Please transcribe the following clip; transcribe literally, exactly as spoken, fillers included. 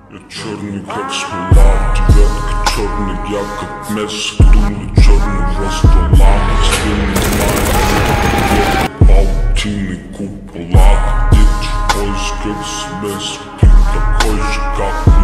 Я черный как смола, девятка черный, я как место, дула черного ствола. Сильный паутины купола, дети в поисках себя, спит такой же как